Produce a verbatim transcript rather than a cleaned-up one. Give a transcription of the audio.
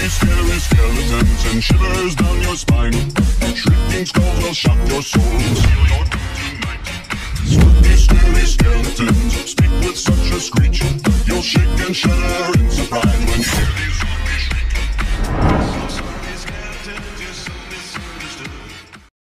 scary skeletons and shivers down your spine. Shrieking skulls will shock your soul, seal your doom tonight. Spooky, scary skeletons speak with such a screech, you'll shake and shudder